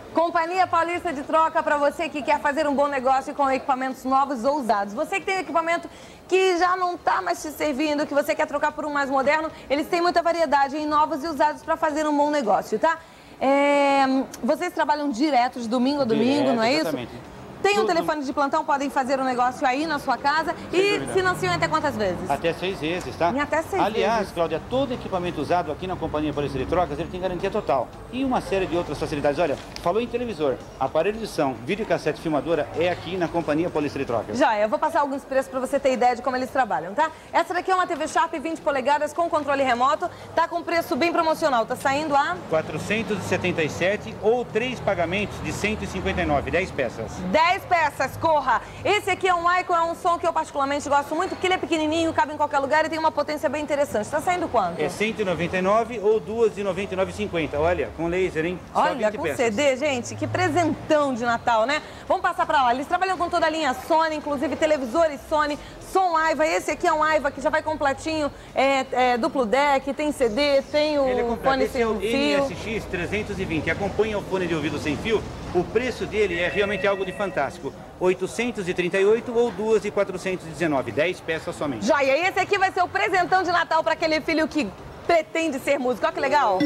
Companhia Paulista de Troca para você que quer fazer um bom negócio com equipamentos novos ou usados. Você que tem equipamento que já não está mais te servindo, que você quer trocar por um mais moderno, eles têm muita variedade em novos e usados para fazer um bom negócio, tá? Vocês trabalham direto de domingo a domingo, não é exatamente. Isso? Tem um telefone de plantão, podem fazer um negócio aí na sua casa e financiam até quantas vezes? Até 6 vezes, tá? Em até 6 vezes. Aliás, Cláudia, todo equipamento usado aqui na Companhia Paulista de Trocas, ele tem garantia total. E uma série de outras facilidades. Olha, falou em televisor, aparelho de som, videocassete, filmadora, é aqui na Companhia Paulista de Trocas. Já, eu vou passar alguns preços para você ter ideia de como eles trabalham, tá? Essa daqui é uma TV Sharp 20 polegadas com controle remoto, tá com preço bem promocional, tá saindo a... 477 ou 3 pagamentos de 159, 10 peças. 10 peças, corra! Esse aqui é um Icon, é um som que eu particularmente gosto muito, que ele é pequenininho, cabe em qualquer lugar e tem uma potência bem interessante. Tá saindo quanto? É 199 ou 2 de 99,50. Olha, com laser, hein? Só Olha, com CD, gente, que presentão de Natal, né? Vamos passar pra lá. Eles trabalham com toda a linha Sony, inclusive televisores Sony, som Aiva. Esse aqui é um Aiva que já vai completinho, duplo deck, tem CD, tem o fone sem fio. NSX 320, acompanha o fone de ouvido sem fio. O preço dele é realmente algo de fantástico. 838 ou 2 de 419, 10 peças somente. Joia, esse aqui vai ser o presentão de Natal para aquele filho que pretende ser músico. Olha que legal.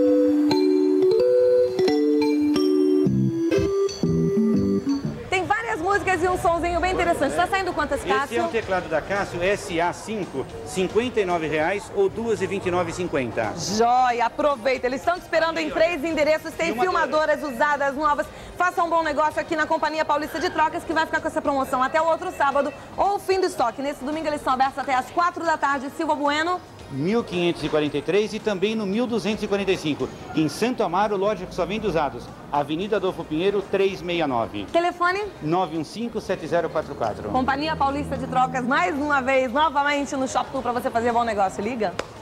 Tem várias músicas e um sonzinho bem interessante. Tá saindo quantas, Cássio? Esse é um teclado da Cássio SA5, R$ 59,00 ou 2 de 29,50. Joia, aproveita. Eles estão te esperando em 3 endereços. Tem filmadoras usadas, novas. Faça um bom negócio aqui na Companhia Paulista de Trocas, que vai ficar com essa promoção até o outro sábado ou o fim do estoque. Nesse domingo eles estão abertos até as 4 da tarde. Silva Bueno. 1543 e também no 1245. Em Santo Amaro, loja que só vende usados. Avenida Adolfo Pinheiro, 369. Telefone? 915-7044. Companhia Paulista de Trocas, mais uma vez, novamente no Shop Tour para você fazer bom negócio. Liga.